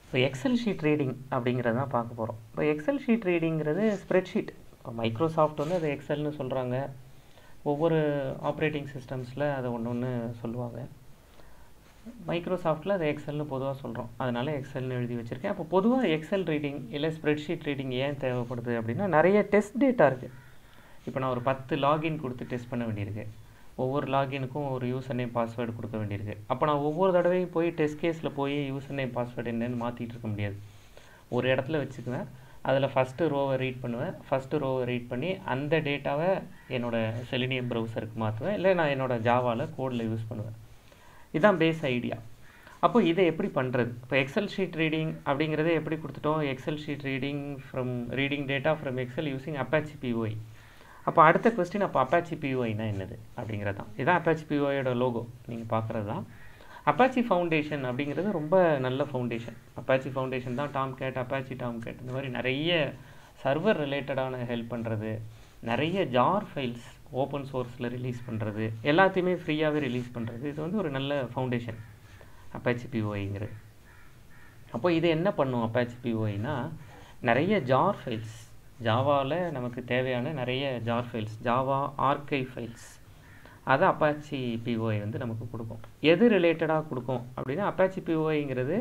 இப்போ Excel sheet reading அப்படிங்கிறது தான் பார்க்க போகிறோம். இப்போ எக்ஸல் ஷீட் ரீடிங்கிறது ஸ்ப்ரெட்ஷீட். இப்போ மைக்ரோசாஃப்ட் வந்து அது எக்ஸல்னு சொல்கிறாங்க. ஒவ்வொரு ஆப்ரேட்டிங் சிஸ்டம்ஸில் அதை ஒன்று ஒன்று சொல்லுவாங்க. மைக்ரோசாஃப்ட்டில் அதை எக்ஸல்னு பொதுவாக சொல்கிறோம். அதனால் எக்ஸல்னு எழுதி வச்சுருக்கேன். அப்போ பொதுவாக எக்ஸல் ரீடிங் இல்லை ஸ்ப்ரெட்ஷீட் ரீடிங் ஏன் தேவைப்படுது அப்படின்னா, நிறைய டெஸ்ட் டேட்டா இருக்குது. இப்போ நான் ஒரு 10 லாகின் கொடுத்து டெஸ்ட் பண்ண வேண்டியிருக்கு. ஒவ்வொரு லாகினுக்கும் ஒரு யூசர் நேம் பாஸ்வேர்டு கொடுக்க வேண்டியிருக்கு. அப்போ நான் ஒவ்வொரு தடவையும் போய் டெஸ்ட் கேஸில் போய் யூசர் நேம் பாஸ்வேர்டு என்னென்னு மாற்றிட்டு இருக்க முடியாது. ஒரு இடத்துல வச்சுக்குவேன். அதில் ஃபஸ்ட்டு ரோவை ரீட் பண்ணுவேன். ஃபஸ்ட்டு ரோவை ரீட் பண்ணி அந்த டேட்டாவை என்னோடய செலினியம் ப்ரௌசருக்கு மாற்றுவேன். இல்லை நான் என்னோடய ஜாவாவில் கோடில் யூஸ் பண்ணுவேன். இதுதான் பேஸ் ஐடியா. அப்போ இதை எப்படி பண்ணுறது? இப்போ எக்ஸல் ஷீட் ரீடிங் அப்படிங்கிறத எப்படி கொடுத்துட்டோம்? Excel sheet reading reading data from Excel using Apache POI. அப்போ அடுத்த கொஸ்டின், அப்போ அப்பாச்சி பிஓஐனா என்னது அப்படிங்கிறது தான். இதான் அப்பாச்சி பிஓஐயோட லோகோ நீங்கள் பார்க்குறது தான். அப்பாச்சி ஃபவுண்டேஷன் அப்படிங்கிறது ரொம்ப நல்ல ஃபவுண்டேஷன். அப்பாச்சி ஃபவுண்டேஷன் தான் டாம்கேட், அப்பாச்சி டாம்கேட், இந்த மாதிரி நிறைய சர்வர் ரிலேட்டடான ஹெல்ப் பண்ணுறது, நிறைய ஜார் ஃபைல்ஸ் ஓப்பன் சோர்ஸில் ரிலீஸ் பண்ணுறது, எல்லாத்தையுமே ஃப்ரீயாகவே ரிலீஸ் பண்ணுறது. இது வந்து ஒரு நல்ல ஃபவுண்டேஷன் அப்பாச்சி பிஓஐங்கிறது. அப்போ இது என்ன பண்ணும் அப்பாச்சி பிஓஐனா, நிறைய ஜார் ஃபைல்ஸ், ஜாவாவில் நமக்கு தேவையான நிறைய jar files, Java archive files, அதை அப்பாச்சி பிஓஐ வந்து நமக்கு கொடுக்கும். எது ரிலேட்டடாக கொடுக்கும் அப்படின்னா, அப்பாச்சி பிஓஐங்கிறது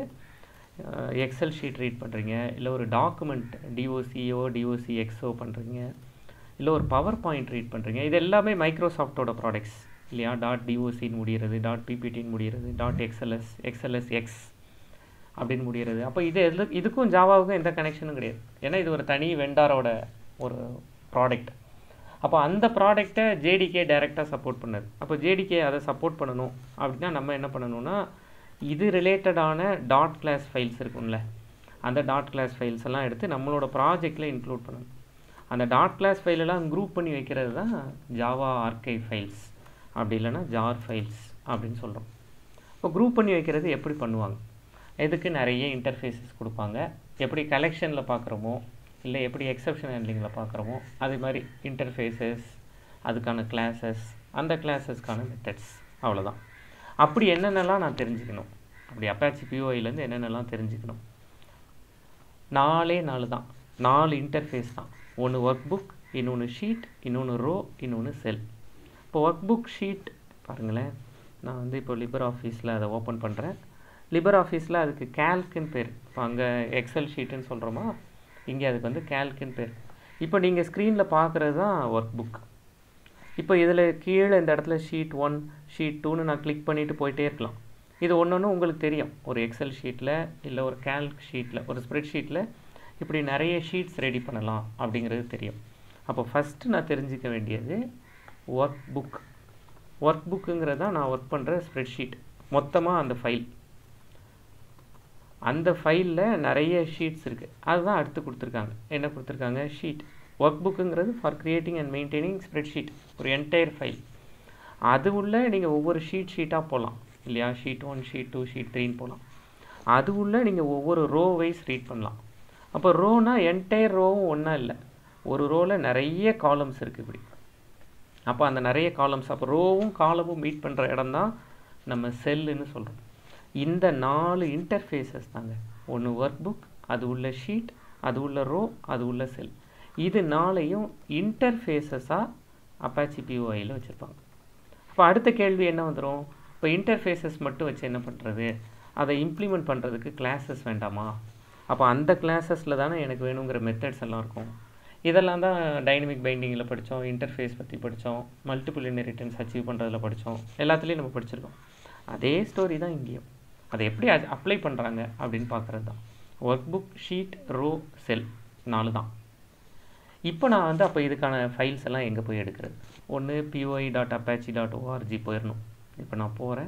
எக்ஸல் ஷீட் ரீட் பண்ணுறீங்க, இல்லை ஒரு டாக்குமெண்ட் டிஓசிஓ டிஓசிஎக்ஸோ பண்ணுறீங்க, இல்லை ஒரு பவர் பாயிண்ட் ரீட் பண்ணுறீங்க. இது எல்லாமே மைக்ரோசாஃப்டோட ப்ராடக்ட்ஸ் இல்லையா? .docன்னு முடிகிறது, .pptன்னு முடிகிறது, .xls, xlsx அப்படின்னு முடிகிறது. அப்போ இதுக்கும் ஜாவாவுக்கும் எந்த கனெக்ஷனும் கிடையாது. ஏன்னா இது ஒரு தனி வெண்டாரோட ஒரு ப்ராடக்ட். அப்போ அந்த ப்ராடக்டை ஜேடிகே டைரெக்டாக சப்போர்ட் பண்ணுது. அப்போ ஜேடிகே அதை சப்போர்ட் பண்ணணும் அப்படின்னா நம்ம என்ன பண்ணணும்னா, இது ரிலேட்டடான டாட் கிளாஸ் ஃபைல்ஸ் இருக்கும்ல, அந்த டாட் கிளாஸ் ஃபைல்ஸ் எல்லாம் எடுத்து நம்மளோட ப்ராஜெக்டில் இன்க்ளூட் பண்ணணும். அந்த டாட் கிளாஸ் ஃபைலெல்லாம் குரூப் பண்ணி வைக்கிறது தான் ஜாவா ஆர்கைவ் ஃபைல்ஸ், அப்படி இல்லைன்னா ஜார் ஃபைல்ஸ் அப்படின்னு சொல்கிறோம். இப்போ குரூப் பண்ணி வைக்கிறது எப்படி பண்ணுவாங்க? இதுக்கு நிறைய இன்டர்ஃபேஸஸ் கொடுப்பாங்க. எப்படி கலெக்ஷனில் பார்க்குறோமோ, இல்லை எப்படி எக்ஸப்ஷன் ஹேண்ட்லிங்கில் பார்க்குறோமோ, அது மாதிரி இன்டர்ஃபேஸஸ், அதுக்கான கிளாஸஸ், அந்த கிளாஸஸ்க்கான மெத்தட்ஸ், அவ்வளோதான். அப்படி என்னென்னலாம் நான் தெரிஞ்சுக்கணும்? அப்படி அப்பாச்சி பிஓஐலேருந்து என்னென்னலாம் தெரிஞ்சுக்கணும்? 4 தான், 4 இன்டர்ஃபேஸ் தான். ஒன்று ஒர்க் புக், இன்னொன்று ஷீட், இன்னொன்று ரோ, இன்னொன்று செல். இப்போ ஒர்க் புக் ஷீட் பாருங்களேன். நான் வந்து இப்போ லிபர் ஆஃபீஸில் அதை ஓப்பன் பண்ணுறேன். லிபர் ஆஃபீஸில் அதுக்கு கேல்க்குன்னு பேர். இப்போ அங்கே எக்ஸல் ஷீட்டுன்னு சொல்கிறோமா, இங்கே அதுக்கு வந்து கேல்க்குன்னு பேர். இப்போ நீங்கள் ஸ்க்ரீனில் பார்க்குறது தான் ஒர்க் புக். இப்போ இதில் கீழே இந்த இடத்துல ஷீட் 1, ஷீட் 2ன்னு நான் கிளிக் பண்ணிவிட்டு போயிட்டே இருக்கலாம். இது ஒன்று உங்களுக்கு தெரியும். ஒரு எக்ஸல் ஷீட்டில் இல்லை ஒரு கேல்க் ஷீட்டில், ஒரு ஸ்ப்ரெட் ஷீட்டில் இப்படி நிறைய ஷீட்ஸ் ரெடி பண்ணலாம் அப்படிங்கிறது தெரியும். அப்போ ஃபஸ்ட்டு நான் தெரிஞ்சிக்க வேண்டியது ஒர்க் புக். ஒர்க் புக்குங்கிறது தான் நான் ஒர்க் பண்ணுற ஸ்ப்ரெட் ஷீட். மொத்தமாக அந்த ஃபைல், அந்த ஃபைலில் நிறைய ஷீட்ஸ் இருக்குது. அதுதான் அடுத்து கொடுத்துருக்காங்க. என்ன கொடுத்துருக்காங்க? ஷீட். ஒர்க் புக்குங்கிறது for creating and maintaining spreadsheet, ஒரு என்டையர் ஃபைல். அது உள்ள நீங்கள் ஒவ்வொரு ஷீட்டாக போகலாம் இல்லையா? ஷீட் 1, ஷீட் 2, ஷீட் 3ன்னு போகலாம். அது உள்ள நீங்கள் ஒவ்வொரு ரோ வைஸ் ரீட் பண்ணலாம். அப்போ ரோனா என்டையர் ரோவும் ஒன்றா இல்லை, ஒரு ரோவில் நிறைய காலம்ஸ் இருக்குது இப்படி. அப்போ அந்த நிறைய காலம்ஸ், அப்போ ரோவும் காலமும் மீட் பண்ணுற இடம் தான் நம்ம செல்லுன்னு சொல்கிறோம். இந்த 4 இன்டர்ஃபேஸஸ் தாங்க. ஒன்று ஒர்க் புக், அது உள்ள ஷீட், அது உள்ள ரோ, அது உள்ள செல். இது 4ஐயும் இன்டர்ஃபேஸஸாக அப்பாச்சி பிஓஐயில் வச்சுருப்பாங்க. அப்போ அடுத்த கேள்வி என்ன வந்துடும்? இப்போ இன்டர்ஃபேஸஸ் மட்டும் வச்சு என்ன பண்ணுறது? அதை இம்ப்ளிமெண்ட் பண்ணுறதுக்கு கிளாஸஸ் வேண்டாமா? அப்போ அந்த கிளாஸஸில் தானே எனக்கு வேணுங்கிற மெத்தட்ஸ் எல்லாம் இருக்கும். இதெல்லாம் தான் டைனமிக் பைண்டிங்கில் படித்தோம், இன்டர்ஃபேஸ் பற்றி படித்தோம், மல்டிபிள் இன்ஹெரிட்டன்ஸ் அச்சீவ் பண்ணுறதுல படித்தோம், எல்லாத்துலேயும் நம்ம படிச்சிருக்கோம். அதே ஸ்டோரி தான் இங்கேயும். அதை எப்படி அப்ளை பண்ணுறாங்க அப்படின்னு பார்க்குறது தான். Workbook, sheet, row, cell 4 தான். இப்போ நான் வந்து அப்போ இதுக்கான ஃபைல்ஸ் எல்லாம் எங்கே போய் எடுக்கிறது? ஒன்று poi.apache.org போயிடணும். இப்போ நான் போகிறேன்,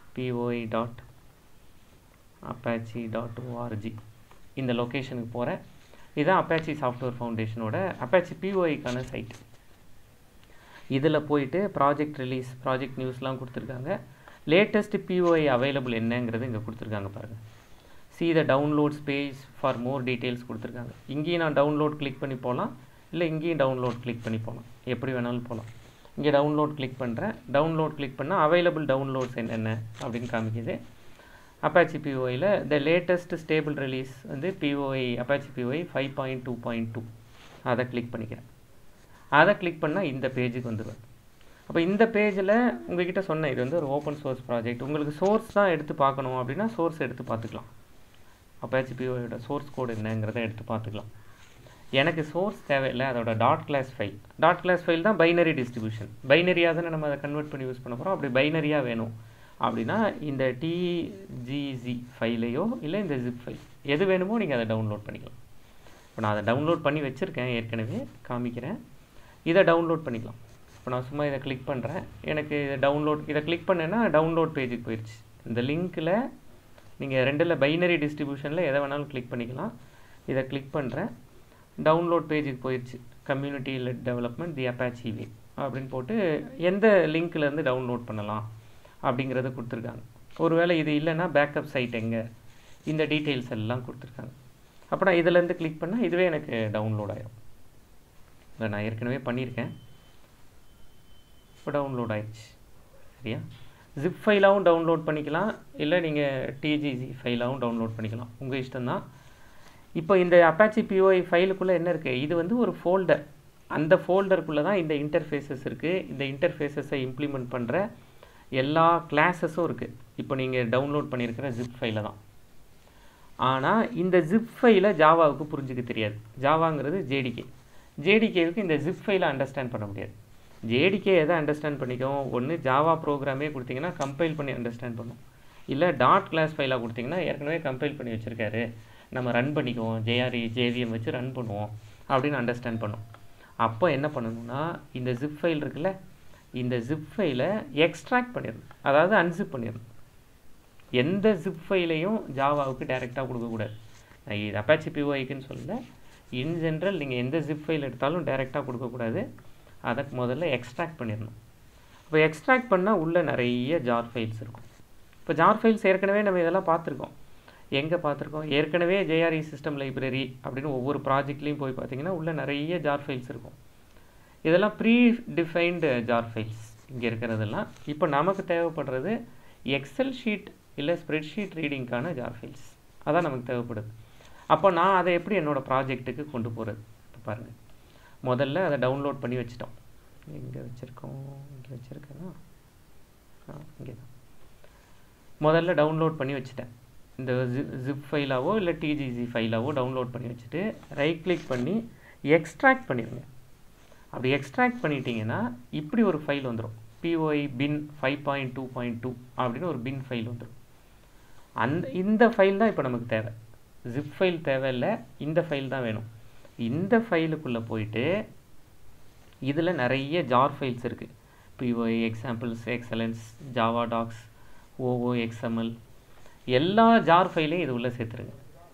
poi.apache.org இந்த லொக்கேஷனுக்கு போகிறேன். இதுதான் அப்பாச்சி சாஃப்ட்வேர் ஃபவுண்டேஷனோட அப்பாச்சி பிஓஐக்கான சைட். இதில் போயிட்டு ப்ராஜெக்ட் ரிலீஸ், ப்ராஜெக்ட் நியூஸ்லாம் கொடுத்துருக்காங்க. லேட்டஸ்ட் பிஓஐ அவைலபிள் என்னங்கிறது இங்கே கொடுத்துருக்காங்க பாருங்கள். see the downloads page for more details கொடுத்துருக்காங்க. இங்கேயும் நான் டவுன்லோட் கிளிக் பண்ணி போகலாம், இல்லை இங்கேயும் டவுன்லோட் கிளிக் பண்ணி போகலாம், எப்படி வேணாலும் போகலாம். இங்கே டவுன்லோட் கிளிக் பண்ணுறேன். டவுன்லோட் கிளிக் பண்ணால் அவைலபிள் டவுன்லோட்ஸ் என்னென்ன அப்படின்னு காமிக்குது. அப்பாச்சி பிஓஐயில் த லேட்டஸ்ட் ஸ்டேபிள் ரிலீஸ் வந்து பிஓஐ அப்பாச்சி பிஓஐ 5.2.2 அதை கிளிக் பண்ணிக்கிறேன். அதை கிளிக் பண்ணால் இந்த பேஜுக்கு வந்துடுவேன். அப்போ இந்த பேஜில் உங்கள்கிட்ட சொன்னேன் இது வந்து ஒரு ஓப்பன் சோர்ஸ் ப்ராஜெக்ட். உங்களுக்கு சோர்ஸ் தான் எடுத்து பார்க்கணும் அப்படின்னா சோர்ஸ் எடுத்து பார்த்துக்கலாம். அப்பாச்சி பிஓஐயோட சோர்ஸ் கோடு என்னங்கிறத எடுத்து பார்த்துக்கலாம். எனக்கு சோர்ஸ் தேவையில்லை, அதோட டாட் கிளாஸ் ஃபைல் தான் பைனரி டிஸ்ட்ரிபியூஷன். பைனரியாக தானே நம்ம அதை கன்வெர்ட் பண்ணி யூஸ் பண்ண போகிறோம். அப்படி பைனரியாக வேணும் அப்படின்னா இந்த டிஜிசி ஃபைலையோ இல்லை இந்த ஜிப் ஃபைல் எது வேணுமோ நீங்கள் அதை டவுன்லோட் பண்ணிக்கலாம். இப்போ நான் அதை டவுன்லோட் பண்ணி வச்சுருக்கேன், ஏற்கனவே காமிக்கிறேன். இதை டவுன்லோட் பண்ணிக்கலாம். இப்போ நான் சும்மா இதை கிளிக் பண்ணுறேன். எனக்கு இதை கிளிக் பண்ணேன்னா டவுன்லோட் பேஜுக்கு போயிடுச்சு. இந்த லிங்க்கில் நீங்கள் ரெண்டில் பைனரி டிஸ்ட்ரிபியூஷனில் எதை வேணாலும் கிளிக் பண்ணிக்கலாம். இதை கிளிக் பண்ணுறேன், டவுன்லோட் பேஜுக்கு போயிடுச்சு. Community led development the Apache way அப்படின்னு போட்டு எந்த லிங்க்லேருந்து டவுன்லோட் பண்ணலாம் அப்படிங்கிறத கொடுத்துருக்காங்க. ஒருவேளை இது இல்லைன்னா பேக்கப் சைட் எங்கே, இந்த டீட்டெயில்ஸ் எல்லாம் கொடுத்துருக்காங்க. அப்போ நான் இதிலேருந்து கிளிக் பண்ணால் இதுவே எனக்கு டவுன்லோட் ஆகிடும். இல்லை நான் ஏற்கனவே பண்ணியிருக்கேன், இப்போ டவுன்லோட் ஆயிடுச்சு. சரியா? ஜிப் ஃபைலாகவும் டவுன்லோட் பண்ணிக்கலாம், இல்லை நீங்கள் டிஜிசி ஃபைலாகவும் டவுன்லோட் பண்ணிக்கலாம், உங்கள் இஷ்டம்தான். இப்போ இந்த அப்பாச்சி பிஓஐ ஃபைலுக்குள்ளே என்ன இருக்குது, இது வந்து ஒரு ஃபோல்டர். அந்த ஃபோல்டருக்குள்ளே தான் இந்த இன்டர்ஃபேஸஸ் இருக்குது. இந்த இன்டர்ஃபேஸஸை இம்ப்ளிமெண்ட் பண்ணுற எல்லா கிளாஸஸும் இருக்குது. இப்போ நீங்கள் டவுன்லோட் பண்ணியிருக்கிற ஜிப் ஃபைலை தான். ஆனால் இந்த ஜிப் ஃபைலை ஜாவாவுக்கு புரிஞ்சிக்க தெரியாது. ஜாவாங்கிறது ஜேடிகேவுக்கு இந்த ஜிப் ஃபைலை அண்டர்ஸ்டாண்ட் பண்ண முடியாது. ஜேடிகே எதை அண்டர்ஸ்டாண்ட் பண்ணிக்கும், ஒன்று ஜாவா ப்ரோக்ராமே கொடுத்தீங்கன்னா கம்பைல் பண்ணி அண்டர்ஸ்டாண்ட் பண்ணும், இல்லை டாட் கிளாஸ் ஃபைலாக கொடுத்தீங்கன்னா ஏற்கனவே கம்பைல் பண்ணி வச்சுருக்காரு, நம்ம ரன் பண்ணிக்குவோம், ஜேவிஎம் வச்சு ரன் பண்ணுவோம் அப்படின்னு அண்டர்ஸ்டாண்ட் பண்ணும். அப்போ என்ன பண்ணணும்னா இந்த ஜிப் ஃபைல் இருக்குல்ல, இந்த ஜிப் ஃபைலை எக்ஸ்ட்ராக்ட் பண்ணிடணும், அதாவது அன்சிப் பண்ணிடணும். எந்த ஜிப் ஃபைலையும் ஜாவாவுக்கு டைரெக்டாக கொடுக்கக்கூடாது. இது அப்பாச்சி பிஓஐக்குன்னு சொல்லலை, இன் ஜென்ரல் நீங்கள் எந்த ஜிப் ஃபைல் எடுத்தாலும் டைரெக்டாக கொடுக்கக்கூடாது. அதை முதல்ல எக்ஸ்ட்ராக்ட் பண்ணிடணும். இப்போ எக்ஸ்ட்ராக்ட் பண்ணால் உள்ளே நிறைய ஜார் ஃபைல்ஸ் இருக்கும். இப்போ ஜார் ஃபைல்ஸ் ஏற்கனவே நம்ம இதெல்லாம் பார்த்துருக்கோம். எங்கே பார்த்துருக்கோம், ஏற்கனவே ஜேஆர்இ சிஸ்டம் லைப்ரரி அப்படின்னு ஒவ்வொரு ப்ராஜெக்ட்லேயும் போய் பார்த்தீங்கன்னா உள்ளே நிறைய ஜார் ஃபைல்ஸ் இருக்கும். இதெல்லாம் ப்ரீ டிஃபைன்டு ஜார் ஃபைல்ஸ் இங்கே இருக்கிறதெல்லாம். இப்போ நமக்கு தேவைப்படுறது எக்ஸல் ஷீட் இல்லை ஸ்ப்ரெட்ஷீட் ரீடிங்க்கான ஜார் ஃபைல்ஸ், அதான் நமக்கு தேவைப்படுது. அப்போ நான் அதை எப்படி என்னோடய ப்ராஜெக்ட்டுக்கு கொண்டு போகிறது, இப்போ பாருங்கள். முதல்ல அதை டவுன்லோட் பண்ணி வச்சிட்டோம். இங்கே வச்சுருக்கோம், இங்கே வச்சுருக்கேன்னா இங்கே தான். முதல்ல டவுன்லோட் பண்ணி வச்சுட்டேன். இந்த ஜிப் ஃபைலாவோ இல்லை டிஜிசி ஃபைலாவோ டவுன்லோட் பண்ணி வச்சுட்டு ரைட் கிளிக் பண்ணி எக்ஸ்ட்ராக்ட் பண்ணிடுங்க. அப்படி எக்ஸ்ட்ராக்ட் பண்ணிட்டீங்கன்னா இப்படி ஒரு ஃபைல் வந்துடும், பிஓஐ பின் 5.2.2 அப்படின்னு ஒரு பின் ஃபைல் வந்துடும். இந்த ஃபைல் தான் இப்போ நமக்கு தேவை. ஜிப் ஃபைல் தேவையில்லை, இந்த ஃபைல் தான் வேணும். இந்த ஃபைலுக்குள்ளே போயிட்டு இதில் நிறைய ஜார் ஃபைல்ஸ் இருக்குது. POI, examples, excelant, Java docs, OOXML, எல்லா ஜார் ஃபைலையும் இது உள்ளே சேர்த்துருங்க.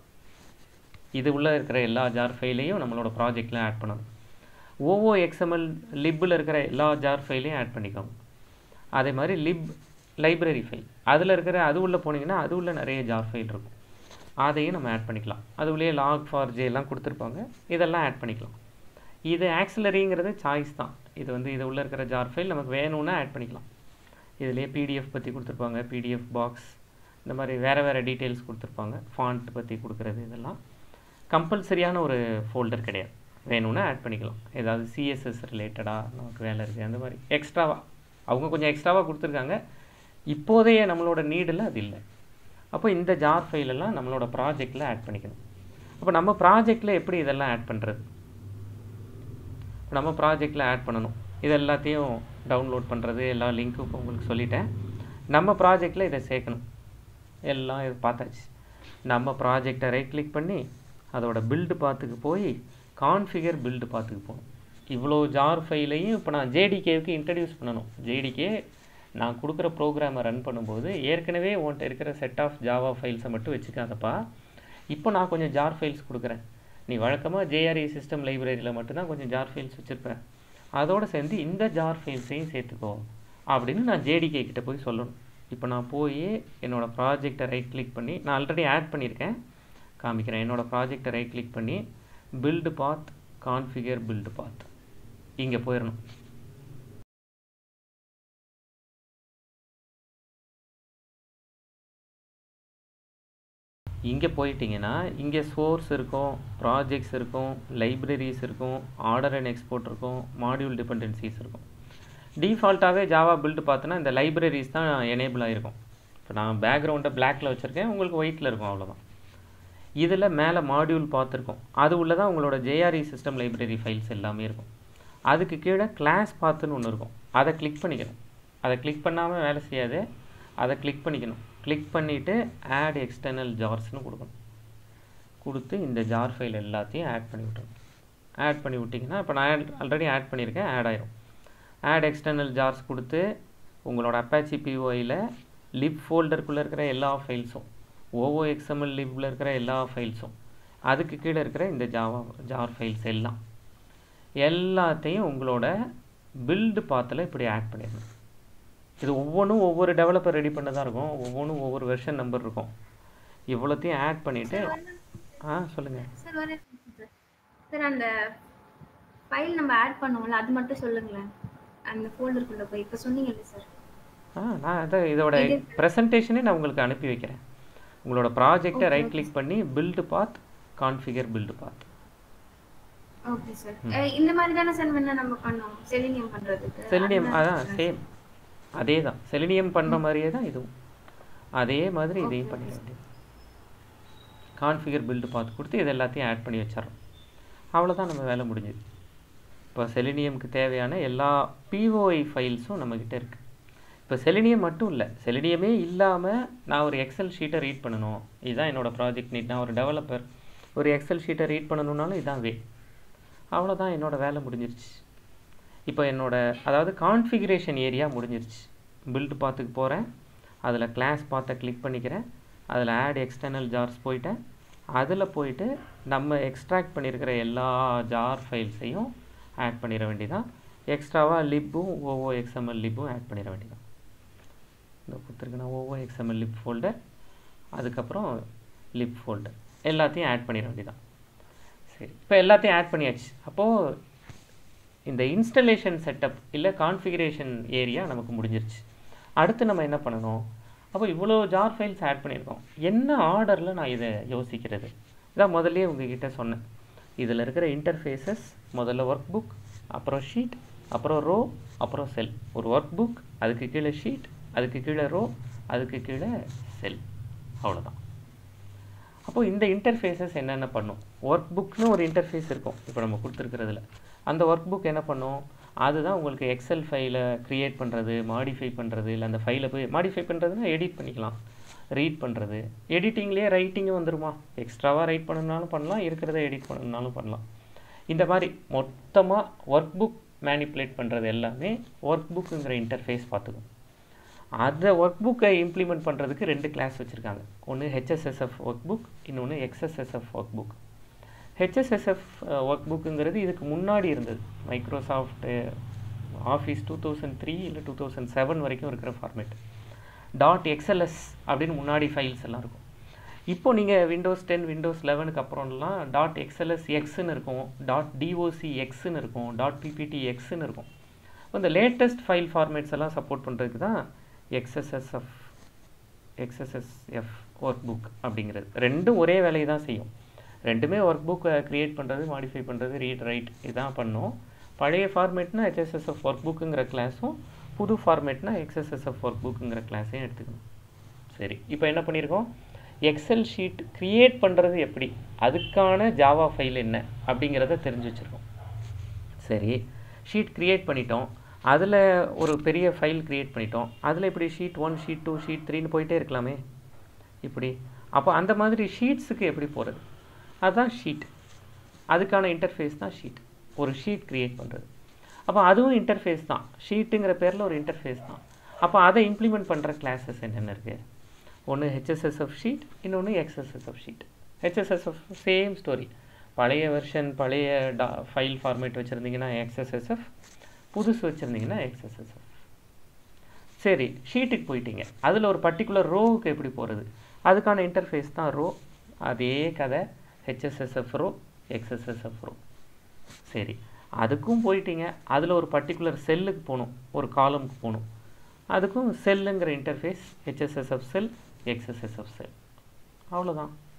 இது உள்ளே இருக்கிற எல்லா ஜார் ஃபைலையும் நம்மளோட ப்ராஜெக்டில் ஆட் பண்ணணும். ஓஓஎக்ஸ்எம்எல் லிப்பில் இருக்கிற எல்லா ஜார் ஃபைலையும் ஆட் பண்ணிக்கோங்க. அதே மாதிரி லிப் லைப்ரரி ஃபைல் அதில் இருக்கிற அது உள்ளே போனீங்கன்னா அது உள்ள நிறைய ஜார் ஃபைல் இருக்கும், அதையும் நம்ம ஆட் பண்ணிக்கலாம். அது உள்ளே லாக் ஃபார் ஜே எல்லாம் கொடுத்துருப்பாங்க, இதெல்லாம் ஆட் பண்ணிக்கலாம். இது ஆக்சிலரிங்கிறது சாய்ஸ் தான். இது வந்து இது உள்ளே இருக்கிற ஜார் ஃபைல் நமக்கு வேணும்னா ஆட் பண்ணிக்கலாம். இதுலேயே பிடிஎஃப் பற்றி கொடுத்துருப்பாங்க, பிடிஎஃப் பாக்ஸ், இந்த மாதிரி வேறு டீட்டெயில்ஸ் கொடுத்துருப்பாங்க, ஃபாண்ட் பற்றி கொடுக்குறது. இதெல்லாம் கம்பல்சரியான ஒரு ஃபோல்டர் கிடையாது, வேணும்னா ஆட் பண்ணிக்கலாம். ஏதாவது சிஎஸ்எஸ் ரிலேட்டடாக நமக்கு வேலை இருக்குது அந்த மாதிரி எக்ஸ்ட்ராவாக அவங்க கொஞ்சம் எக்ஸ்ட்ராவாக கொடுத்துருக்காங்க. இப்போதைய நம்மளோட நீடில் அது இல்லை. அப்போ இந்த ஜார் ஃபைலெல்லாம் நம்மளோட ப்ராஜெக்டில் ஆட் பண்ணிக்கணும். அப்போ நம்ம ப்ராஜெக்டில் எப்படி இதெல்லாம் ஆட் பண்ணுறது, நம்ம ப்ராஜெக்டில் ஆட் பண்ணணும். இது எல்லாத்தையும் டவுன்லோட் பண்ணுறது எல்லா லிங்க்கும் இப்போ உங்களுக்கு சொல்லிட்டேன். நம்ம ப்ராஜெக்டில் இதை சேர்க்கணும். எல்லாம் இது பார்த்தாச்சு. நம்ம ப்ராஜெக்டை ரைட் கிளிக் பண்ணி அதோட பில்டு பாத்துக்கு போய் கான்ஃபிகர் பில்டு பாத்துக்கு போகணும். இவ்வளோ ஜார் ஃபைலையும் இப்போ நான் ஜேடிகேவுக்கு இன்ட்ரடியூஸ் பண்ணணும். ஜேடிகே நான் கொடுக்குற ப்ரோக்ராமை ரன் பண்ணும்போது ஏற்கனவே உன்கிட்ட இருக்கிற செட் ஆஃப் ஜாவா ஃபைல்ஸை மட்டும் வச்சுக்காதப்பா, இப்போ நான் கொஞ்சம் ஜார் ஃபைல்ஸ் கொடுக்குறேன். நீ வழக்கமாக ஜேஆர்இ சிஸ்டம் லைப்ரரியில் மட்டும்தான் கொஞ்சம் ஜார் ஃபைல்ஸ் வச்சுருப்பேன், அதோடு சேர்ந்து இந்த ஜார் ஃபைல்ஸையும் சேர்த்துக்கோ அப்படின்னு நான் ஜேடிகே கிட்ட போய் சொல்லணும். இப்போ நான் போய் என்னோடய ப்ராஜெக்டை ரைட் கிளிக் பண்ணி, நான் ஆல்ரெடி ஆட் பண்ணியிருக்கேன் காமிக்கிறேன். என்னோடய ப்ராஜெக்டை ரைட் கிளிக் பண்ணி build path, configure build path, இங்கே போயிடணும். இங்கே போயிட்டீங்கன்னா இங்கே சோர்ஸ் இருக்கும், ப்ராஜெக்ட்ஸ் இருக்கும், லைப்ரரிஸ் இருக்கும், ஆர்டர் அண்ட் எக்ஸ்போர்ட் இருக்கும், மாடியூல் டிபெண்டன்சிஸ் இருக்கும். டிஃபால்ட்டாகவே ஜாவா பில்டு பார்த்தோன்னா இந்த லைப்ரரிஸ் தான் எனேபிள் ஆகிருக்கும். இப்போ நான் பேக்ரவுண்டை பிளாக்ல வச்சுருக்கேன், உங்களுக்கு ஒயிட்டில் இருக்கும், அவ்வளோதான். இதில் மேலே மாடியூல் பார்த்துருக்கோம், அது உள்ள தான் உங்களோட ஜேஆர்இ சிஸ்டம் லைப்ரரி ஃபைல்ஸ் எல்லாமே இருக்கும். அதுக்கு கீழே கிளாஸ் பார்த்துன்னு ஒன்று இருக்கும், அதை கிளிக் பண்ணிக்கணும். அதை கிளிக் பண்ணாமல் வேலை செய்யாது, அதை கிளிக் பண்ணிக்கணும். கிளிக் பண்ணிவிட்டு ஆட் எக்ஸ்டர்னல் ஜார்ஸ்னு கொடுக்கணும். கொடுத்து இந்த ஜார் ஃபைல் எல்லாத்தையும் ஆட் பண்ணி விட்டுருணும். ஆட் பண்ணி விட்டிங்கன்னா இப்போ நான் ஆல்ரெடி ஆட் பண்ணியிருக்கேன், ஆட் ஆயிரும். ஆட் எக்ஸ்டர்னல் ஜார்ஸ் கொடுத்து உங்களோட அப்பாச்சி பிஓயில் லிப் ஃபோல்டருக்குள்ளே இருக்கிற எல்லா ஃபைல்ஸும், OOXML லிப்பில் இருக்கிற எல்லா ஃபைல்ஸும், அதுக்கு கீழே இருக்கிற இந்த ஜார் ஃபைல்ஸ் எல்லாத்தையும் உங்களோட பில்டு பாத்தில் இப்படி ஆட் பண்ணிடணும். இது ஒவ்வொன்றும் ஒவ்வொரு டெவலப்பர் ரெடி பண்ண தான் இருக்கும், ஒவ்வொன்றும் ஒவ்வொரு வெர்ஷன் நம்பர் இருக்கும். இவ்வளோத்தையும் ஆட் பண்ணிவிட்டு சொல்லுங்கள் சார். அந்த ஃபைல் நம்ம ஆட் பண்ணுவோம்ல, அது மட்டும் சொல்லுங்களேன். அந்த ஃபோல்டருக்குள்ள போய் இப்போ சொன்னீங்கல்ல சார். நான் அதான் இதோட ப்ரெசன்டேஷனே நான் உங்களுக்கு அனுப்பி வைக்கிறேன். உங்களோட ப்ராஜெக்டை ரைட் கிளிக் பண்ணி build path, configure build path. Okay sir. இந்த மாதிரி தானே சார் நம்ம பண்ணோம் செலினியம் பண்ணுறதுக்கு. செலினியம் அதான் சேம், அதே தான். செலினியம் பண்ணுற மாதிரியே தான் இதுவும், அதே மாதிரி இதையும் பண்ணிட வேண்டியது. கான்ஃபிகர் பில்டு பாத் கொடுத்து இது எல்லாத்தையும் ஆட் பண்ணி வச்சிடறோம். அவ்வளோதான், நம்ம வேலை முடிஞ்சுது. இப்போ செலினியமுக்கு தேவையான எல்லா பிஓஐ ஃபைல்ஸும் நம்மக்கிட்ட இருக்குது. இப்போ செலினியம் மட்டும் இல்லை, செலினியமே இல்லாமல் நான் ஒரு எக்ஸல் ஷீட்டை ரீட் பண்ணணும், இதுதான் என்னோடய ப்ராஜெக்ட் நீட். நான் ஒரு டெவலப்பர், ஒரு எக்ஸல் ஷீட்டை ரீட் பண்ணணுன்னாலும் இதான் வே. அவ்வளோதான், என்னோடய வேலை முடிஞ்சிருச்சு. இப்போ அதாவது கான்ஃபிகரேஷன் ஏரியா முடிஞ்சிருச்சு. பில்டு பாத்துக்கு போகிறேன், அதில் கிளாஸ் பாத்தை கிளிக் பண்ணிக்கிறேன், அதில் ஆட் எக்ஸ்டர்னல் ஜார்ஸ் போயிட்டேன். அதில் போயிட்டு நம்ம எக்ஸ்ட்ராக்ட் பண்ணியிருக்கிற எல்லா ஜார் ஃபைல்ஸையும் ஆட் பண்ணிட வேண்டியதான். எக்ஸ்ட்ராவாக லிப்பும் OOXML லிப்பும் ஆட் பண்ணிட வேண்டியதான். இந்த கொடுத்துருக்குன்னா OOXML லிப் ஃபோல்டர், அதுக்கப்புறம் லிப் ஃபோல்டர் எல்லாத்தையும் ஆட் பண்ணிட வேண்டியதான். சரி, இப்போ எல்லாத்தையும் ஆட் பண்ணியாச்சு. அப்போது இந்த இன்ஸ்டலேஷன் செட்டப் இல்லை கான்ஃபிகரேஷன் ஏரியா நமக்கு முடிஞ்சிருச்சு. அடுத்து நம்ம என்ன பண்ணணும்? அப்போ இவ்வளோ ஜார் ஃபைல்ஸ் ஆட் பண்ணியிருக்கோம், என்ன ஆர்டரில் நான் இதை யோசிக்கிறது? இதான் முதல்ல உங்ககிட்ட சொன்னேன். இதில் இருக்கிற இன்டர்ஃபேஸஸ் முதல்ல ஒர்க் புக், அப்புறம் ஷீட், அப்புறம் ரோ, அப்புறம் செல். ஒரு ஒர்க் புக், அதுக்கு கீழே ஷீட், அதுக்கு கீழே ரோ, அதுக்கு கீழே செல். அவ்வளோதான். அப்போது இந்த இன்டர்ஃபேஸஸ் என்னென்ன பண்ணும்? ஒர்க் புக்னு ஒரு இன்டர்ஃபேஸ் இருக்கும் இப்போ நம்ம கொடுத்துருக்கிறதுல. அந்த ஒர்க் புக் என்ன பண்ணும்? அதுதான் உங்களுக்கு எக்ஸல் ஃபைலை க்ரியேட் பண்ணுறது, மாடிஃபை பண்ணுறது, இல்லை அந்த ஃபைலை போய் மாடிஃபை பண்ணுறதுனா எடிட் பண்ணிக்கலாம், ரீட் பண்ணுறது. எடிட்டிங்லேயே ரைட்டிங்கும் வந்துருமா? எக்ஸ்ட்ராவாக ரைட் பண்ணணுனாலும் பண்ணலாம், இருக்கிறத எடிட் பண்ணணுனாலும் பண்ணலாம். இந்த மாதிரி மொத்தமாக ஒர்க் புக் மேனிப்புலேட் பண்ணுறது எல்லாமே ஒர்க் புக்குங்கிற இன்டர்ஃபேஸ் பார்த்துக்கும். அதை ஒர்க் புக்கை இம்ப்ளிமெண்ட் பண்ணுறதுக்கு 2 கிளாஸ் வச்சுருக்காங்க. ஒன்று HSSF ஒர்க் புக், இன்னொன்று XSSF workbook. HSSF work புக்குங்கிறது இதுக்கு முன்னாடி இருந்தது. மைக்ரோசாஃப்ட் ஆஃபீஸ் 2003 இல்லை 2007 வரைக்கும் இருக்கிற ஃபார்மேட். .xls அப்படின்னு முன்னாடி ஃபைல்ஸ் எல்லாம் இருக்கும். இப்போ நீங்கள் Windows 10, Windows 11க்கு அப்புறம்லாம் .xlsxன்னு இருக்கும், .docxன்னு இருக்கும், .pptxன்னு இருக்கும். இந்த லேட்டஸ்ட் ஃபைல் ஃபார்மேட்ஸ் எல்லாம் சப்போர்ட் பண்ணுறதுக்கு தான் XSSF ஒர்க் புக் அப்படிங்கிறது. ரெண்டும் ஒரே வேலையை தான் செய்யும். ரெண்டுமே ஒர்க் புக்கை க்ரியேட் பண்ணுறது, மாடிஃபை பண்ணுறது, ரீட் ரைட் இதான் பண்ணும். பழைய ஃபார்மேட்னா HSSF ஒர்க் புக்குங்கிற கிளாஸும், புது ஃபார்மேட்னா XSSF ஒர்க் புக்குங்கிற கிளாஸையும் எடுத்துக்கணும். சரி, இப்போ என்ன பண்ணியிருக்கோம்? எக்ஸல் ஷீட் க்ரியேட் பண்ணுறது எப்படி, அதுக்கான ஜாவா ஃபைல் என்ன அப்படிங்கிறத தெரிஞ்சு வச்சுருக்கோம். சரி, ஷீட் க்ரியேட் பண்ணிட்டோம், அதில் ஒரு பெரிய ஃபைல் க்ரியேட் பண்ணிட்டோம். அதில் இப்படி ஷீட் 1, ஷீட் 2, ஷீட் 3ன்னு போயிட்டே இருக்கலாமே இப்படி. அப்போ அந்த மாதிரி ஷீட்ஸுக்கு எப்படி போகிறது? அதுதான் ஷீட். அதுக்கான இன்டர்ஃபேஸ் தான் ஷீட். ஒரு ஷீட் க்ரியேட் பண்ணுறது. அப்போ அதுவும் இன்டர்ஃபேஸ் தான், ஷீட்டுங்கிற பேரில் ஒரு இன்டர்ஃபேஸ் தான். அப்போ அதை இம்ப்ளிமெண்ட் பண்ணுற கிளாஸஸ் என்னென்ன இருக்குது? ஒன்று HSSF ஷீட், இன்னொன்று XSSF sheet. HSSF same story. பழைய வெர்ஷன், பழைய ஃபைல் ஃபார்மேட் வச்சுருந்தீங்கன்னா XSSF, புதுசு வச்சுருந்தீங்கன்னா XSSF. சரி, ஷீட்டுக்கு போயிட்டீங்க, அதில் ஒரு பர்டிகுலர் ரோவுக்கு எப்படி போகிறது? அதுக்கான இன்டர்ஃபேஸ் தான் ரோ. அதே கதை, HSSF ரோ, XSSF ரோ. சரி, அதுக்கும் போயிட்டீங்க, அதில் ஒரு பர்டிகுலர் செல்லுக்கு போகணும், ஒரு காலமுக்கு போகணும். அதுக்கும் செல்லுங்கிற interface HSSF cell, XSSF cell. அவ்வளோதான்.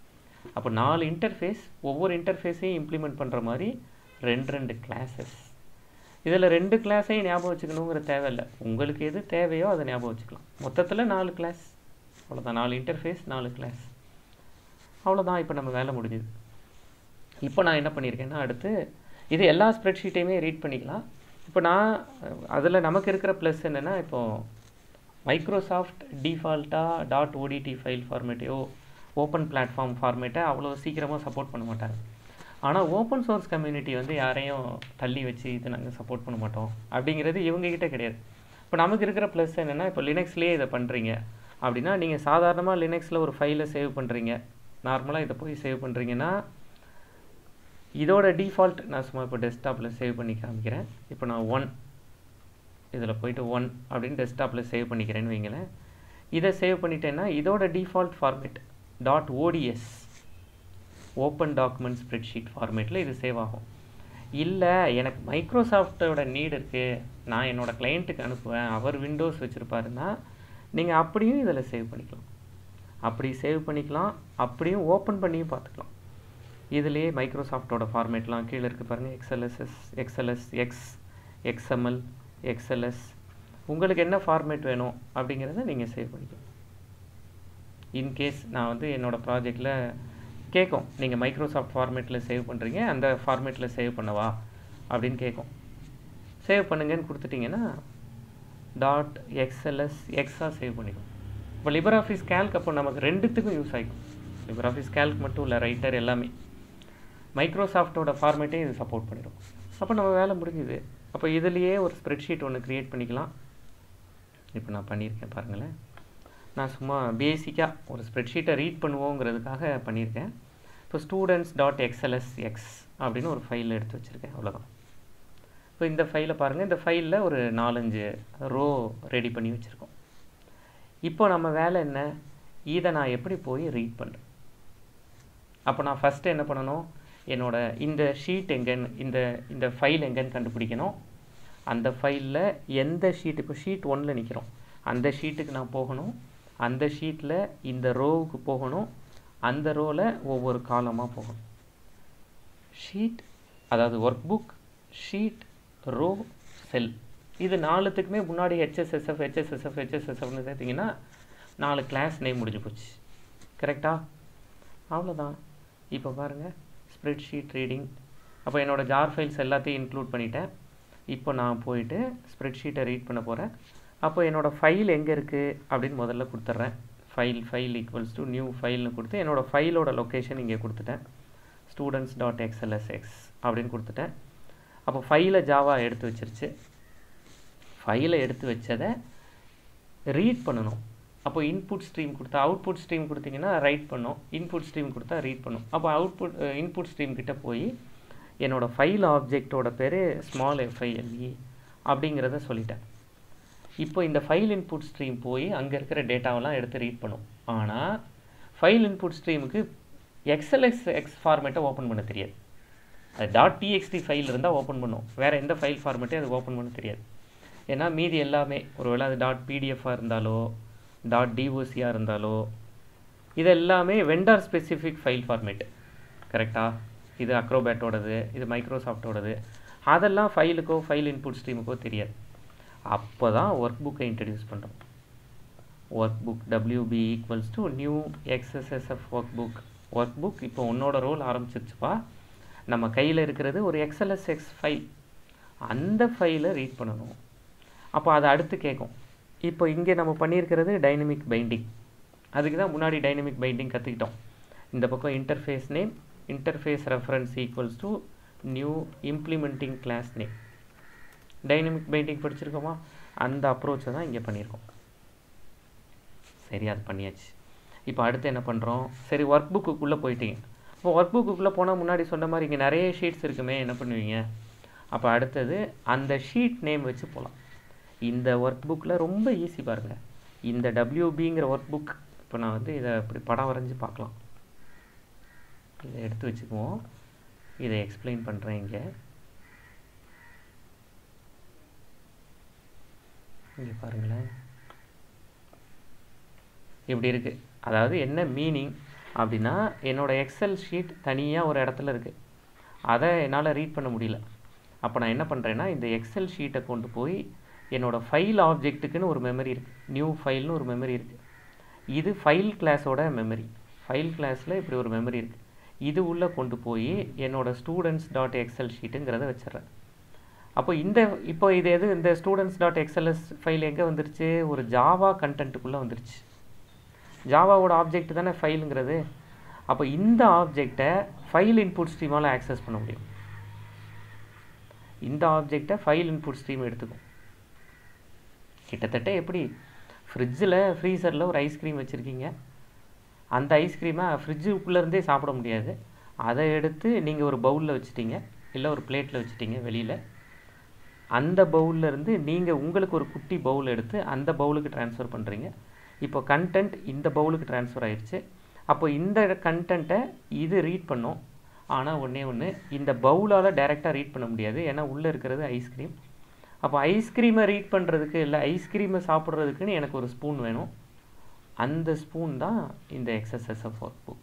அப்போ 4 இன்டர்ஃபேஸ், ஒவ்வொரு இன்டர்ஃபேஸையும் இம்ப்ளிமெண்ட் பண்ணுற மாதிரி 2 கிளாஸஸ். இதில் 2 கிளாஸையும் ஞாபகம் வச்சுக்கணுங்கிற தேவையில்லை. உங்களுக்கு எது தேவையோ அதை ஞாபகம் வச்சுக்கலாம். மொத்தத்தில் 4 கிளாஸ், அவ்வளோதான். 4 இன்டர்ஃபேஸ், 4 கிளாஸ், அவ்வளோதான். இப்போ நம்ம வேலை முடிஞ்சுது. இப்போ நான் என்ன பண்ணியிருக்கேன்னா, அடுத்து இது எல்லா ஸ்ப்ரெட்ஷீட்டையுமே ரீட் பண்ணிக்கலாம். இப்போ நான் அதில் நமக்கு இருக்கிற ப்ளஸ் என்னென்னா, இப்போது மைக்ரோசாஃப்ட் டிஃபால்ட்டாக .odt ஃபைல் ஃபார்மேட்டையோ ஓப்பன் பிளாட்ஃபார்ம் ஃபார்மேட்டை அவ்வளோ சீக்கிரமாக சப்போர்ட் பண்ண மாட்டாங்க. ஆனால் ஓப்பன் சோர்ஸ் கம்யூனிட்டி வந்து யாரையும் தள்ளி வச்சு இது நாங்கள் சப்போர்ட் பண்ண மாட்டோம் அப்படிங்கிறது இவங்ககிட்ட கிடையாது. இப்போ நமக்கு இருக்கிற ப்ளஸ் என்னென்னா, இப்போ லினக்ஸ்லேயே இதை பண்ணுறீங்க அப்படின்னா, நீங்கள் சாதாரணமாக லினக்ஸில் ஒரு ஃபைலை சேவ் பண்ணுறீங்க, நார்மலாக இதை போய் சேவ் பண்ணுறீங்கன்னா, இதோட டிஃபால்ட் நான் சும்மா இப்போ டெஸ்க்டாப்பில் சேவ் பண்ணி காமிக்கிறேன். இப்போ நான் 1 இதில் போய்ட்டு 1 அப்படின்னு டெஸ்க்டாப்பில் சேவ் பண்ணிக்கிறேன்னு வைங்களேன். இதை சேவ் பண்ணிட்டேன்னா இதோட default format .ods open document spreadsheet ஃபார்மேட்டில் இது சேவ் ஆகும். இல்லை எனக்கு மைக்ரோசாஃப்டோட நீடு இருக்குது, நான் என்னோடய கிளைண்ட்டுக்கு அனுப்புவேன், அவர் விண்டோஸ் வச்சுருப்பாருன்னா நீங்கள் அப்படியும் இதில் சேவ் பண்ணிக்கலாம். அப்படி சேவ் பண்ணிக்கலாம், அப்படியும் ஓப்பன் பண்ணியும் பார்த்துக்கலாம். இதுலேயே மைக்ரோசாஃப்டோட ஃபார்மேட்லாம் கீழே இருக்குது பாருங்கள். XLS, XML, XLS, உங்களுக்கு என்ன ஃபார்மேட் வேணும் அப்படிங்கிறத நீங்கள் சேவ் பண்ணிக்கலாம். இன்கேஸ் நான் வந்து என்னோடய ப்ராஜெக்டில் கேட்கும், நீங்கள் மைக்ரோசாஃப்ட் ஃபார்மேட்டில் சேவ் பண்ணுறீங்க, அந்த ஃபார்மேட்டில் சேவ் பண்ணவா அப்படின்னு கேட்கும். சேவ் பண்ணுங்கன்னு கொடுத்துட்டிங்கன்னா .xls எக்ஸாக சேவ் பண்ணிக்கும். இப்போ லிபர்ஆஃபீஸ் கேல்க் அப்போ நமக்கு ரெண்டுத்துக்கும் யூஸ் ஆகிக்கும். லிபர்ஆஃபீஸ் கேல்க் மட்டும் இல்லை, ரைட்டர் எல்லாமே மைக்ரோசாஃப்டோட ஃபார்மேட்டே இது சப்போர்ட் பண்ணிடும். அப்போ நம்ம வேலை முடிஞ்சுது. அப்போ இதுலேயே ஒரு ஸ்ப்ரெட்ஷீட் ஒன்று க்ரியேட் பண்ணிக்கலாம். இப்போ நான் பண்ணியிருக்கேன் பாருங்களேன். நான் சும்மா பேசிக்காக ஒரு ஸ்ப்ரெட்ஷீட்டை ரீட் பண்ணுவோங்கிறதுக்காக பண்ணியிருக்கேன். இப்போ students.xlsx அப்படின்னு ஒரு ஃபைல் எடுத்து வச்சுருக்கேன், அவ்வளோதான். இப்போ இந்த ஃபைலை பாருங்கள். இந்த ஃபைலில் ஒரு 4-5 ரோ ரெடி பண்ணி வச்சுருக்கோம். இப்போ நம்ம வேலை என்ன, இதை நான் எப்படி போய் ரீட் பண்ணுறேன். அப்போ நான் ஃபஸ்ட்டு என்ன பண்ணணும், என்னோட இந்த ஷீட் எங்கன்னு, இந்த ஃபைல் எங்கன்னு கண்டுபிடிக்கணும். அந்த ஃபைலில் எந்த ஷீட், இப்போ ஷீட் 1ல் நிற்கிறோம், அந்த ஷீட்டுக்கு நான் போகணும். அந்த ஷீட்டில் இந்த ரோவுக்கு போகணும். அந்த ரோவில் ஒவ்வொரு காலமாக போகணும். ஷீட் அதாவது workbook, sheet, row, cell, இது 4த்துக்குமே முன்னாடி HSSFன்னு சேர்த்திங்கன்னா 4 கிளாஸ் நேம் முடிஞ்சு போச்சு. கரெக்டாக? அவ்வளோதான். இப்போ பாருங்கள், ஸ்ப்ரெட்ஷீட் ரீடிங். அப்போ என்னோடய ஜார் ஃபைல்ஸ் எல்லாத்தையும் இன்க்ளூட் பண்ணிட்டேன். இப்போ நான் போயிட்டு ஸ்ப்ரெட்ஷீட்டை ரீட் பண்ண போகிறேன். அப்போ என்னோடய ஃபைல் எங்கே இருக்குது அப்படின்னு முதல்ல கொடுத்துட்றேன். ஃபைல் ஈக்குவல்ஸ் டு நியூ ஃபைல்னு கொடுத்து என்னோடய ஃபைலோட லொக்கேஷன் இங்கே கொடுத்துட்டேன். students.xlsx அப்படின்னு கொடுத்துட்டேன். அப்போ ஃபைலை ஜாவா எடுத்து வச்சிருச்சு. ஃபைலை எடுத்து வச்சதை ரீட் பண்ணணும். அப்போ இன்புட் ஸ்ட்ரீம் கொடுத்தா, அவுட்புட் ஸ்ட்ரீம் கொடுத்தீங்கன்னா ரைட் பண்ணும், இன்புட் ஸ்ட்ரீம் கொடுத்தா ரீட் பண்ணும். அப்போ இன்புட் ஸ்ட்ரீம் கிட்ட போய் என்னோடய ஃபைல் ஆப்ஜெக்டோட பேர் file அப்படிங்கிறத சொல்லிட்டேன். இப்போ இந்த ஃபைல் இன்புட் ஸ்ட்ரீம் போய் அங்கே இருக்கிற டேட்டாவெல்லாம் எடுத்து ரீட் பண்ணும். ஆனால் ஃபைல் இன்புட் ஸ்ட்ரீமுக்கு XLSX ஃபார்மேட்டை ஓப்பன் பண்ண தெரியாது. அது .txt ஃபைல் இருந்தால் ஓப்பன் பண்ணும், வேறு எந்த ஃபைல் ஃபார்மேட்டையும் அது ஓப்பன் பண்ண தெரியாது. ஏன்னா மீதி எல்லாமே ஒருவேளை அது .pdf-ஆக இருந்தாலோ .docஆக இருந்தாலோ இது எல்லாமே வெண்டார் ஸ்பெசிஃபிக் ஃபைல் ஃபார்மேட்டு. கரெக்டாக? இது அக்ரோபேட்டோடது, இது மைக்ரோசாஃப்டோடது. அதெல்லாம் ஃபைலுக்கோ ஃபைல் இன்புட் ஸ்ட்ரீமுக்கோ தெரியாது. அப்போ தான் ஒர்க் புக்கை இன்ட்ரடியூஸ் பண்ணுறோம். Workbook WB equals to new XSSF workbook. Workbook இப்போ உன்னோட ரோல் ஆரம்பிச்சிருச்சுப்பா. நம்ம கையில் இருக்கிறது ஒரு XLSX ஃபைல், அந்த ஃபைலை ரீட் பண்ணணும். அப்போ அதை அடுத்து கேட்கும். இப்போ இங்கே நம்ம பண்ணியிருக்கிறது டைனமிக் பைண்டிங். அதுக்கு தான் முன்னாடி டைனமிக் பைண்டிங் கற்றுக்கிட்டோம். இந்த பக்கம் interface name, interface reference equals to new implementing class name. Dynamic binding படிச்சிருக்கோமா? அந்த அப்ரோச்சை தான் இங்கே பண்ணியிருக்கோம். சரி, அது பண்ணியாச்சு. இப்போ அடுத்து என்ன பண்ணுறோம்? சரி, ஒர்க் புக்குள்ளே போயிட்டீங்க. இப்போ ஒர்க் புக்குள்ளே போனால் முன்னாடி சொன்ன மாதிரி இங்கே நிறைய ஷீட்ஸ் இருக்குமே, என்ன பண்ணுவீங்க? அப்போ அடுத்தது அந்த ஷீட் நேம் வச்சு போகலாம். இந்த ஒர்க் புக்கில் ரொம்ப ஈஸி பாருங்கள். இந்த WBங்கிற ஒர்க் புக், இப்போ நான் வந்து இதை இப்படி படம் வரைஞ்சி பார்க்கலாம். இதை எடுத்து வச்சுக்குவோம். இதை எக்ஸ்பிளைன் பண்ணுறேன். இங்கே பாருங்களேன், இப்படி இருக்குது. அதாவது என்ன மீனிங் அப்படின்னா என்னோடய எக்ஸல் ஷீட் தனியாக ஒரு இடத்துல இருக்குது, அதை என்னால் ரீட் பண்ண முடியல. அப்போ நான் என்ன பண்ணுறேன்னா இந்த எக்ஸல் ஷீட்டை கொண்டு போய் என்னோடய ஃபைல் ஆப்ஜெக்ட்டுக்குன்னு ஒரு மெமரி இருக்குது, நியூ ஃபைல்னு ஒரு மெமரி இருக்குது. இது ஃபைல் கிளாஸோட மெமரி. ஃபைல் கிளாஸில் இப்படி ஒரு மெமரி இருக்குது. இது உள்ளே கொண்டு போய் என்னோடய ஸ்டூடெண்ட்ஸ் டாட் எக்ஸல் ஷீட்டுங்கிறத வச்சிட்றேன். அப்போ இப்போ இது எது இந்த ஸ்டூடெண்ட்ஸ் டாட் எக்ஸ்எல்எஸ் ஃபைல் எங்கே வந்துருச்சு? ஒரு ஜாவா கண்டென்ட்டுக்குள்ளே வந்துருச்சு. ஜாவாவோட ஆப்ஜெக்ட் தானே ஃபைலுங்கிறது. அப்போ இந்த ஆப்ஜெக்டை ஃபைல் இன்புட் ஸ்ட்ரீமால் ஆக்சஸ் பண்ண முடியும். இந்த ஆப்ஜெக்டை ஃபைல் இன்புட் ஸ்ட்ரீம் எடுத்துக்கும். கிட்டத்தட்ட எப்படி ஃப்ரிட்ஜில் ஃப்ரீசரில் ஒரு ஐஸ்கிரீம் வச்சுருக்கீங்க, அந்த ஐஸ்கிரீமை ஃப்ரிட்ஜுக்குள்ளேருந்தே சாப்பிட முடியாது, அதை எடுத்து நீங்கள் ஒரு பவுலில் வச்சுட்டீங்க, இல்லை ஒரு பிளேட்டில் வச்சுட்டீங்க வெளியில். அந்த பவுல்லேருந்து நீங்கள் உங்களுக்கு ஒரு குட்டி பவுல் எடுத்து அந்த பவுலுக்கு ட்ரான்ஸ்ஃபர் பண்ணுறீங்க. இப்போ கண்டென்ட் இந்த பவுலுக்கு ட்ரான்ஸ்ஃபர் ஆயிடுச்சு. அப்போ இந்த கண்டென்ட்டை இது ரீட் பண்ணும். ஆனால் ஒன்று இந்த பவுலால் டைரெக்டாக ரீட் பண்ண முடியாது, ஏன்னா உள்ளே இருக்கிறது ஐஸ்கிரீம். அப்போ ஐஸ்கிரீமை ரீட் பண்ணுறதுக்கு இல்லை ஐஸ்கிரீமை சாப்பிட்றதுக்குன்னு எனக்கு ஒரு ஸ்பூன் வேணும். அந்த ஸ்பூன் தான் இந்த எக்ஸ்எஸ்எஸ்எஃப் ஒர்க் புக்.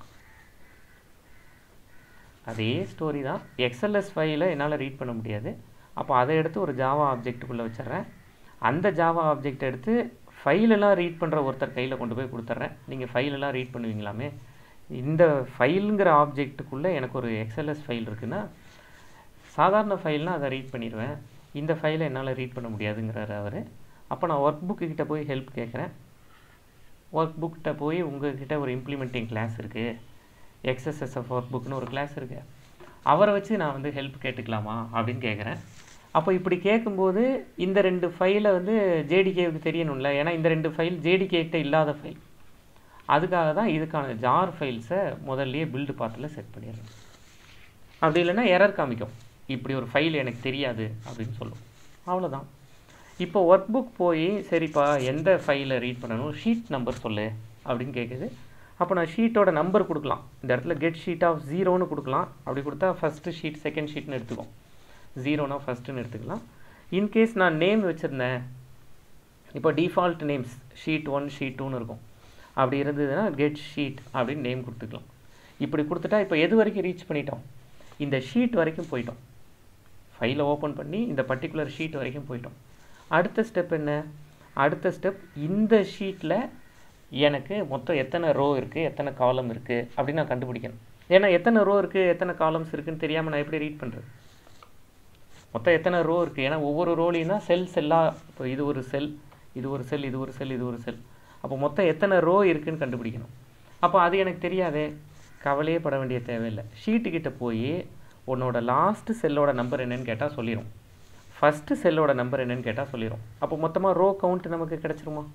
அதே ஸ்டோரி தான். எக்ஸ்எல்எஸ் ஃபைலை என்னால் ரீட் பண்ண முடியாது. அப்போ அதை எடுத்து ஒரு ஜாவா ஆப்ஜெக்ட்டுக்குள்ளே வச்சிட்றேன். அந்த ஜாவா ஆப்ஜெக்ட் எடுத்து ஃபைலெல்லாம் ரீட் பண்ணுற ஒருத்தர் கையில் கொண்டு போய் கொடுத்துட்றேன். நீங்கள் ஃபைலெல்லாம் ரீட் பண்ணுவீங்களாமே, இந்த ஃபைலுங்கிற ஆப்ஜெக்ட்டுக்குள்ளே எனக்கு ஒரு எக்ஸ்எல்எஸ் ஃபைல் இருக்குன்னா, சாதாரண ஃபைல்னால் அதை ரீட் பண்ணிடுவேன், இந்த ஃபைலை என்னால் ரீட் பண்ண முடியாதுங்கிறார் அவர். அப்போ நான் ஒர்க் புக்கிட்ட போய் ஹெல்ப் கேட்குறேன். ஒர்க் புக்கிட்ட போய் உங்கள்கிட்ட ஒரு இம்ப்ளிமெண்டிங் கிளாஸ் இருக்குது, எக்ஸ்எஸ்எஸ்எஃப் ஒர்க் புக்னு ஒரு கிளாஸ் இருக்குது, அவரை வச்சு நான் வந்து ஹெல்ப் கேட்டுக்கலாமா அப்படின்னு கேட்குறேன். அப்போ இப்படி கேட்கும்போது இந்த 2 ஃபைலை வந்து ஜேடிகேவுக்கு தெரியணும்ல, ஏன்னா இந்த 2 ஃபைல் ஜேடிகேட்ட இல்லாத ஃபைல். அதுக்காக தான் இதுக்கான ஜார் ஃபைல்ஸை முதல்லையே பில்டு பாத்தில் செட் பண்ணிடுறேன். அப்படி இல்லைன்னா எரர் காமிக்கும், இப்படி ஒரு ஃபைல் எனக்கு தெரியாது அப்படின்னு சொல்லும். அவ்வளோதான். இப்போ ஒர்க் புக் போய் சரிப்பா எந்த ஃபைலை ரீட் பண்ணணும், ஷீட் நம்பர் சொல்லு அப்படின்னு கேட்குது. அப்போ நான் ஷீட்டோட நம்பர் கொடுக்கலாம். இந்த இடத்துல கெட் ஷீட் ஆஃப் 0ன்னு கொடுக்கலாம். அப்படி கொடுத்தா ஃபஸ்ட்டு ஷீட் செகண்ட் ஷீட்னு எடுத்துக்கும், 0னா ஃபஸ்ட்டுன்னு எடுத்துக்கலாம். இன்கேஸ் நான் நேம் வச்சுருந்தேன், இப்போ டிஃபால்ட் நேம்ஸ் ஷீட் 1 ஷீட் 2ன்னு இருக்கும். அப்படி இருந்ததுன்னா கெட் ஷீட் அப்படின்னு நேம் கொடுத்துக்கலாம். இப்படி கொடுத்துட்டா இப்போ எது வரைக்கும் ரீச் பண்ணிட்டோம், இந்த ஷீட் வரைக்கும் போயிட்டோம். ஃபைலை ஓப்பன் பண்ணி இந்த பர்டிகுலர் ஷீட் வரைக்கும் போயிட்டோம். அடுத்த ஸ்டெப் என்ன? அடுத்த ஸ்டெப் இந்த ஷீட்டில் எனக்கு மொத்தம் எத்தனை ரோ இருக்குது எத்தனை காலம் இருக்குது அப்படின்னு நான் கண்டுபிடிக்கணும். ஏன்னா எத்தனை ரோ இருக்குது எத்தனை காலம்ஸ் இருக்குதுன்னு தெரியாமல் நான் எப்படி ரீட் பண்ணுறது? மொத்தம் எத்தனை ரோ இருக்குது, ஏன்னா ஒவ்வொரு ரோலையும் தான் செல்லாக, இப்போ இது ஒரு செல், இது ஒரு செல், இது ஒரு செல், இது ஒரு செல், அப்போ மொத்தம் எத்தனை ரோ இருக்குதுன்னு கண்டுபிடிக்கணும். அப்போ அது எனக்கு தெரியாதே, கவலையே பட வேண்டிய தேவையில்லை. ஷீட்டுக்கிட்ட போய் உன்னோட லாஸ்ட்டு செல்லோட நம்பர் என்னன்னு கேட்டால் சொல்லிடும், ஃபஸ்ட்டு செல்லோட நம்பர் என்னன்னு கேட்டால் சொல்லிடும். அப்போ மொத்தமாக ரோ கவுண்ட் நமக்கு கிடச்சிருமா?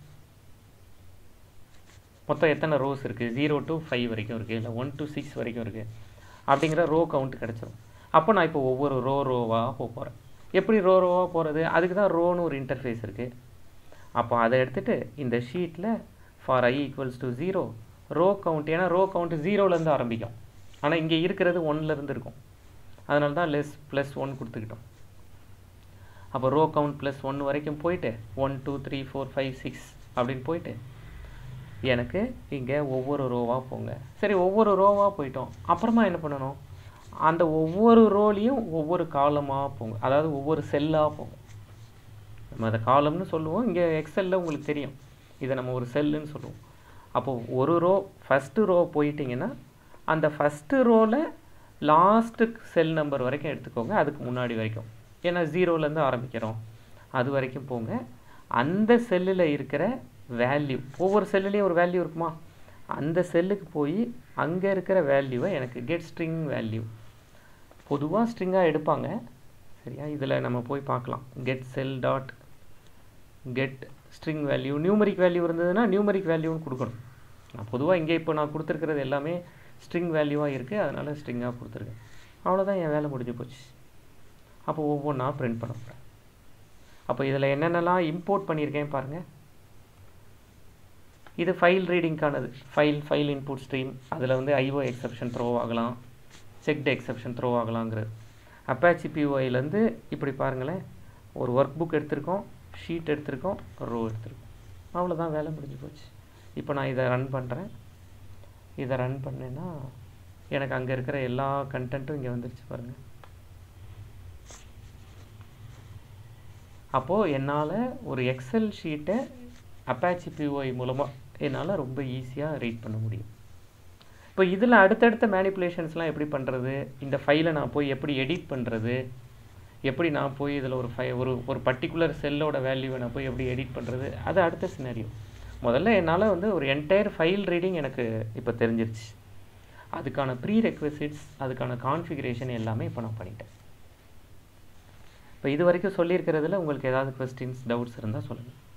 மொத்தம் எத்தனை ரோஸ் இருக்குது, 0 to 5 வரைக்கும் இருக்குது, இல்லை 1 to 6 வரைக்கும் இருக்குது அப்படிங்கிற ரோ கவுண்ட் கிடச்சிரும். அப்போ நான் இப்போ ஒவ்வொரு ரோவாக போகிறேன். எப்படி ரோவாக போகிறது? அதுக்கு தான் ரோன்னு ஒரு இன்டர்ஃபேஸ் இருக்குது. அப்போ அதை எடுத்துகிட்டு இந்த ஷீட்டில் ஃபார் i = 0 ரோ கவுண்ட், ஏன்னா ரோ கவுண்ட் 0லேருந்து ஆரம்பிக்கும், ஆனால் இங்கே இருக்கிறது 1லேருந்து இருக்கும், அதனால தான் +1 கொடுத்துக்கிட்டோம். அப்போ ரோ கவுண்ட் +1 வரைக்கும் போயிட்டு 1 2 3 4 5 6 அப்படின்னு போயிட்டு எனக்கு இங்கே ஒவ்வொரு ரோவாக போங்க. சரி, ஒவ்வொரு ரோவாக போயிட்டோம். அப்புறமா என்ன பண்ணணும்? அந்த ஒவ்வொரு ரோலையும் ஒவ்வொரு காலமாக போங்க, அதாவது ஒவ்வொரு செல்லாக போங்க. நம்ம அதை காலம்னு சொல்லுவோம், இங்கே எக்ஸலில் உங்களுக்கு தெரியும் இதை நம்ம ஒரு செல்லுன்னு சொல்லுவோம். அப்போது ஒரு ரோ ஃபஸ்ட்டு ரோ போயிட்டிங்கன்னா அந்த ஃபஸ்ட்டு ரோவில் லாஸ்ட்டு செல் நம்பர் வரைக்கும் எடுத்துக்கோங்க, அதுக்கு முன்னாடி வரைக்கும், ஏன்னா 0லேருந்து ஆரம்பிக்கிறோம், அது வரைக்கும் போங்க. அந்த செல்லில் இருக்கிற வேல்யூ, ஒவ்வொரு செல்லுலேயும் ஒரு வேல்யூ இருக்குமா, அந்த செல்லுக்கு போய் அங்கே இருக்கிற வேல்யூவை எனக்கு கெட் ஸ்ட்ரிங் வேல்யூ, பொதுவாக ஸ்ட்ரிங்காக எடுப்பாங்க சரியா, இதில் நம்ம போய் பார்க்கலாம். Get cell dot get string value, numeric value இருந்ததுன்னா நியூமரிக் வேல்யூன்னு கொடுக்கணும். நான் பொதுவாக இங்கே இப்போ நான் கொடுத்துருக்கிறது எல்லாமே ஸ்ட்ரிங் வேல்யூவாக இருக்குது, அதனால் ஸ்ட்ரிங்காக கொடுத்துருக்கேன். அவ்வளோதான், என் வேலை முடிஞ்சு போச்சு. அப்போ ஒவ்வொன்றா பிரிண்ட் பண்ண போகிறேன். அப்போ இதில் என்னென்னலாம் இம்போர்ட் பண்ணியிருக்கேன் பாருங்கள். இது ஃபைல் ரீடிங்கானது, ஃபைல் இன்புட் ஸ்ட்ரீம், அதில் வந்து IO எக்ஸப்ஷன் த்ரோ ஆகலாம், செக்டு எக்ஸப்ஷன் த்ரோ ஆகலாங்கிறது. அப்பாச்சி POIலேருந்து இப்படி பாருங்களேன், ஒரு ஒர்க் புக் எடுத்திருக்கோம், ஷீட் எடுத்திருக்கோம், ரோ எடுத்திருக்கோம், அவ்வளோதான், வேலை முடிஞ்சு போச்சு. இப்போ நான் இதை ரன் பண்ணுறேன். இதை ரன் பண்ணேன்னா எனக்கு அங்கே இருக்கிற எல்லா கண்டென்ட்டும் இங்கே வந்துருச்சு பாருங்கள். அப்போது என்னால் ஒரு எக்ஸல் ஷீட்டை அப்பாச்சி பிஓஐ மூலமாக என்னால் ரொம்ப ஈஸியாக ரீட் பண்ண முடியும். இப்போ இதில் அடுத்தடுத்த மேனிப்புலேஷன்ஸ்லாம் எப்படி பண்ணுறது, இந்த ஃபைலை நான் போய் எப்படி எடிட் பண்ணுறது, எப்படி நான் போய் இதில் ஒரு பர்டிகுலர் செல்லோட வேல்யூவை நான் போய் எப்படி எடிட் பண்ணுறது, அது அடுத்த சினாரியோ. முதல்ல என்னால் வந்து ஒரு என்டையர் ஃபைல் ரீடிங் எனக்கு இப்போ தெரிஞ்சிருச்சு. அதுக்கான ப்ரீ ரெக்வசிட்ஸ், அதுக்கான கான்ஃபிகரேஷன் எல்லாமே இப்போ நான் பண்ணிட்டேன். இப்போ இது வரைக்கும் சொல்லியிருக்கிறதுல உங்களுக்கு ஏதாவது கொஸ்டின்ஸ், டவுட்ஸ் இருந்தால் சொல்லுங்கள்.